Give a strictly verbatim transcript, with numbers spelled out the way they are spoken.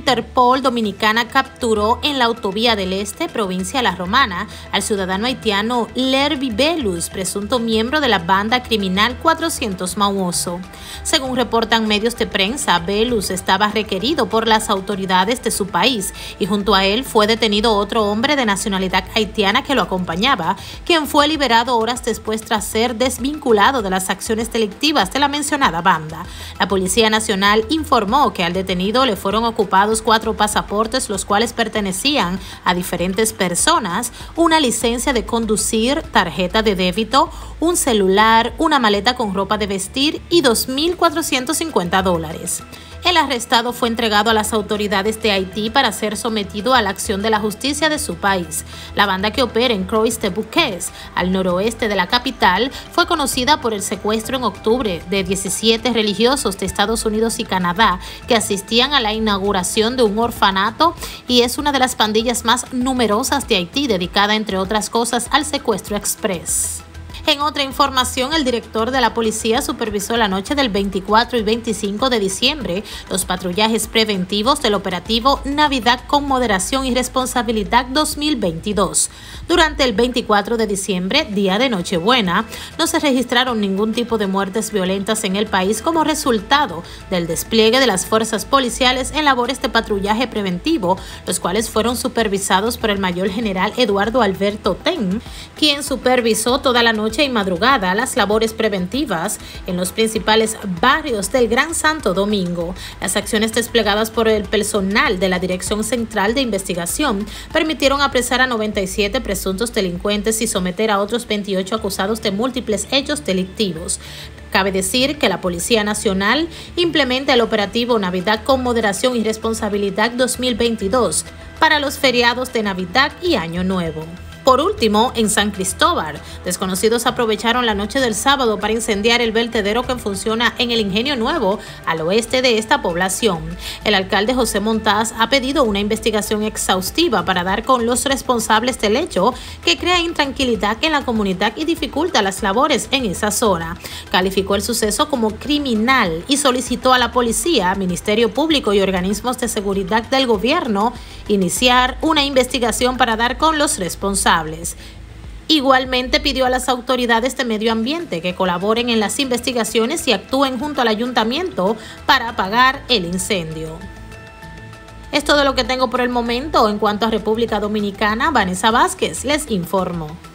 Interpol Dominicana capturó en la Autovía del Este, provincia La Romana, al ciudadano haitiano Lerby Belus, presunto miembro de la banda criminal cuatrocientos Mauoso. Según reportan medios de prensa, Belus estaba requerido por las autoridades de su país y junto a él fue detenido otro hombre de nacionalidad haitiana que lo acompañaba, quien fue liberado horas después tras ser desvinculado de las acciones delictivas de la mencionada banda. La Policía Nacional informó que al detenido le fueron ocupados cuatro pasaportes, los cuales pertenecían a diferentes personas, una licencia de conducir, tarjeta de débito, un celular, una maleta con ropa de vestir y dos mil cuatrocientos cincuenta dólares. El arrestado fue entregado a las autoridades de Haití para ser sometido a la acción de la justicia de su país. La banda, que opera en Croix-de-Bouquets, al noroeste de la capital, fue conocida por el secuestro en octubre de diecisiete religiosos de Estados Unidos y Canadá que asistían a la inauguración de un orfanato, y es una de las pandillas más numerosas de Haití, dedicada entre otras cosas al secuestro express. En otra información, el director de la policía supervisó la noche del veinticuatro y veinticinco de diciembre los patrullajes preventivos del operativo Navidad con Moderación y Responsabilidad dos mil veintidós. Durante el veinticuatro de diciembre, día de Nochebuena, no se registraron ningún tipo de muertes violentas en el país como resultado del despliegue de las fuerzas policiales en labores de patrullaje preventivo, los cuales fueron supervisados por el mayor general Eduardo Alberto Ten, quien supervisó toda la noche y madrugada las labores preventivas en los principales barrios del Gran Santo Domingo. Las acciones desplegadas por el personal de la Dirección Central de Investigación permitieron apresar a noventa y siete presuntos delincuentes y someter a otros veintiocho acusados de múltiples hechos delictivos. Cabe decir que la Policía Nacional implementa el operativo Navidad con Moderación y Responsabilidad dos mil veintidós para los feriados de Navidad y Año Nuevo. Por último, en San Cristóbal, desconocidos aprovecharon la noche del sábado para incendiar el vertedero que funciona en el Ingenio Nuevo, al oeste de esta población. El alcalde José Montaz ha pedido una investigación exhaustiva para dar con los responsables del hecho, que crea intranquilidad en la comunidad y dificulta las labores en esa zona. Calificó el suceso como criminal y solicitó a la policía, Ministerio Público y organismos de seguridad del gobierno iniciar una investigación para dar con los responsables. Igualmente pidió a las autoridades de medio ambiente que colaboren en las investigaciones y actúen junto al ayuntamiento para apagar el incendio. Es todo lo que tengo por el momento. En cuanto a República Dominicana, Vanessa Vázquez les informo.